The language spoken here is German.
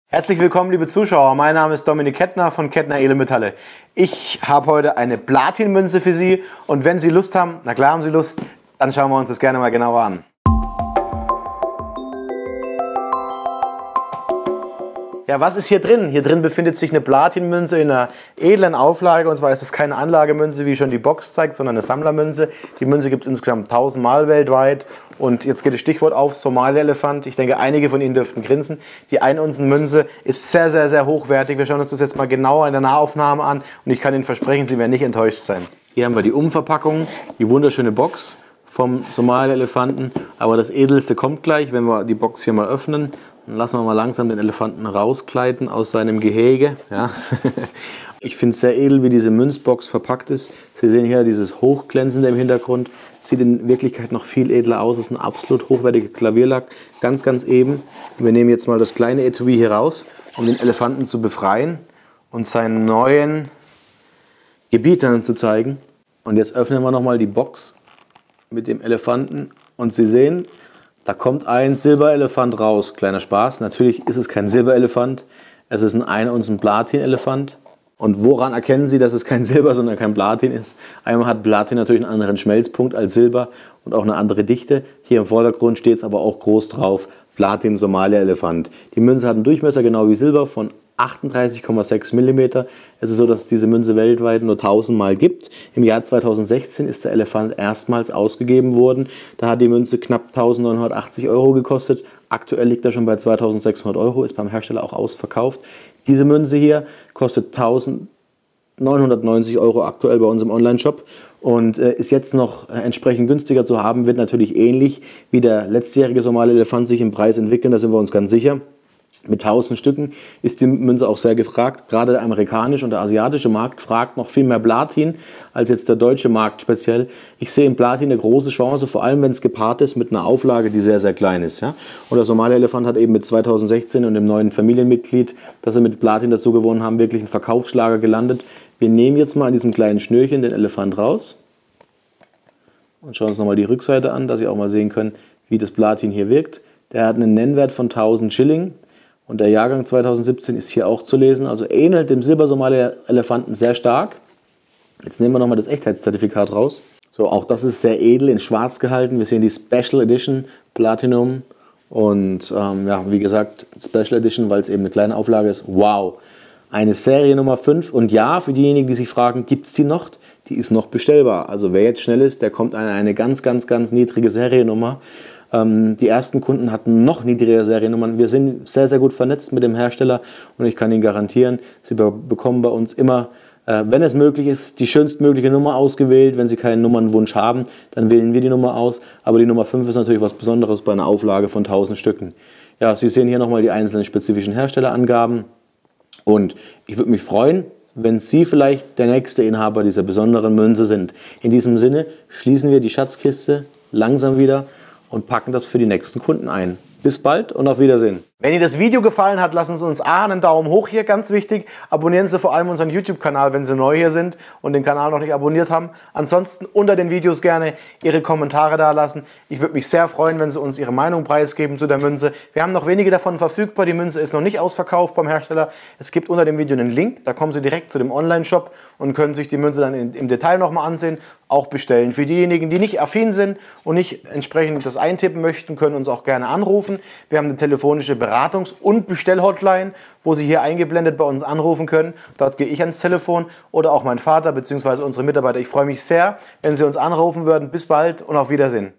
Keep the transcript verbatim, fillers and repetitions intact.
Herzlich willkommen, liebe Zuschauer. Mein Name ist Dominik Kettner von Kettner Edelmetalle. Ich habe heute eine Platinmünze für Sie und wenn Sie Lust haben, na klar haben Sie Lust, dann schauen wir uns das gerne mal genauer an. Ja, was ist hier drin? Hier drin befindet sich eine Platinmünze in einer edlen Auflage. Und zwar ist es keine Anlagemünze, wie schon die Box zeigt, sondern eine Sammlermünze. Die Münze gibt es insgesamt tausend Mal weltweit. Und jetzt geht das Stichwort auf, Somalia-Elefant. Ich denke, einige von Ihnen dürften grinsen. Die ein Unzen Münze ist sehr, sehr, sehr hochwertig. Wir schauen uns das jetzt mal genauer in der Nahaufnahme an. Und ich kann Ihnen versprechen, Sie werden nicht enttäuscht sein. Hier haben wir die Umverpackung, die wunderschöne Box vom Somalia-Elefanten. Aber das Edelste kommt gleich, wenn wir die Box hier mal öffnen. Dann lassen wir mal langsam den Elefanten rausgleiten aus seinem Gehege. Ja. Ich finde es sehr edel, wie diese Münzbox verpackt ist. Sie sehen hier dieses Hochglänzende im Hintergrund. Sieht in Wirklichkeit noch viel edler aus. Das ist ein absolut hochwertiger Klavierlack. Ganz, ganz eben. Wir nehmen jetzt mal das kleine Etui hier raus, um den Elefanten zu befreien und seinen neuen Gebietern zu zeigen. Und jetzt öffnen wir nochmal die Box mit dem Elefanten. Und Sie sehen, da kommt ein Silberelefant raus. Kleiner Spaß, natürlich ist es kein Silberelefant, es ist ein ein Unzen Platinelefant. Und woran erkennen Sie, dass es kein Silber, sondern kein Platin ist? Einmal hat Platin natürlich einen anderen Schmelzpunkt als Silber und auch eine andere Dichte. Hier im Vordergrund steht es aber auch groß drauf, Platin Somalia Elefant. Die Münze hat einen Durchmesser genau wie Silber von achtunddreißig Komma sechs Millimeter. Es ist so, dass es diese Münze weltweit nur tausend Mal gibt. Im Jahr zweitausendsechzehn ist der Elefant erstmals ausgegeben worden. Da hat die Münze knapp eintausendneunhundertachtzig Euro gekostet. Aktuell liegt er schon bei zweitausendsechshundert Euro, ist beim Hersteller auch ausverkauft. Diese Münze hier kostet eintausendneunhundertneunzig Euro aktuell bei uns im Online-Shop und äh, ist jetzt noch äh, entsprechend günstiger zu haben. Wird natürlich ähnlich wie der letztjährige Somalia Elefant sich im Preis entwickeln, da sind wir uns ganz sicher. Mit tausend Stücken ist die Münze auch sehr gefragt. Gerade der amerikanische und der asiatische Markt fragt noch viel mehr Platin als jetzt der deutsche Markt speziell. Ich sehe im Platin eine große Chance, vor allem wenn es gepaart ist mit einer Auflage, die sehr, sehr klein ist. Ja? Und der Somalia Elefant hat eben mit zweitausendsechzehn und dem neuen Familienmitglied, das wir mit Platin dazu gewonnen haben, wirklich einen Verkaufsschlager gelandet. Wir nehmen jetzt mal an diesem kleinen Schnürchen den Elefant raus und schauen uns nochmal die Rückseite an, dass Sie auch mal sehen können, wie das Platin hier wirkt. Der hat einen Nennwert von tausend Schilling. Und der Jahrgang zweitausendsiebzehn ist hier auch zu lesen, also ähnelt dem Silber-Somalia-Elefanten sehr stark. Jetzt nehmen wir nochmal das Echtheitszertifikat raus. So, auch das ist sehr edel, in schwarz gehalten. Wir sehen die Special Edition Platinum und ähm, ja, wie gesagt, Special Edition, weil es eben eine kleine Auflage ist. Wow! Eine Serie Nummer fünf und ja, für diejenigen, die sich fragen, gibt es die noch? Die ist noch bestellbar. Also wer jetzt schnell ist, der kommt an eine ganz, ganz, ganz niedrige Seriennummer. Die ersten Kunden hatten noch niedrigere Seriennummern. Wir sind sehr, sehr gut vernetzt mit dem Hersteller und ich kann Ihnen garantieren, Sie bekommen bei uns immer, wenn es möglich ist, die schönstmögliche Nummer ausgewählt. Wenn Sie keinen Nummernwunsch haben, dann wählen wir die Nummer aus. Aber die Nummer fünf ist natürlich was Besonderes bei einer Auflage von tausend Stücken. Ja, Sie sehen hier nochmal die einzelnen spezifischen Herstellerangaben und ich würde mich freuen, wenn Sie vielleicht der nächste Inhaber dieser besonderen Münze sind. In diesem Sinne schließen wir die Schatzkiste langsam wieder und packen das für die nächsten Kunden ein. Bis bald und auf Wiedersehen. Wenn Ihnen das Video gefallen hat, lassen Sie uns A, einen Daumen hoch hier, ganz wichtig. Abonnieren Sie vor allem unseren YouTube-Kanal, wenn Sie neu hier sind und den Kanal noch nicht abonniert haben. Ansonsten unter den Videos gerne Ihre Kommentare da lassen. Ich würde mich sehr freuen, wenn Sie uns Ihre Meinung preisgeben zu der Münze. Wir haben noch wenige davon verfügbar. Die Münze ist noch nicht ausverkauft beim Hersteller. Es gibt unter dem Video einen Link, da kommen Sie direkt zu dem Online-Shop und können sich die Münze dann in, im Detail nochmal ansehen, auch bestellen. Für diejenigen, die nicht affin sind und nicht entsprechend das eintippen möchten, können uns auch gerne anrufen. Wir haben eine telefonische Beratungs- und Bestellhotline, wo Sie hier eingeblendet bei uns anrufen können. Dort gehe ich ans Telefon oder auch mein Vater bzw. unsere Mitarbeiter. Ich freue mich sehr, wenn Sie uns anrufen würden. Bis bald und auf Wiedersehen.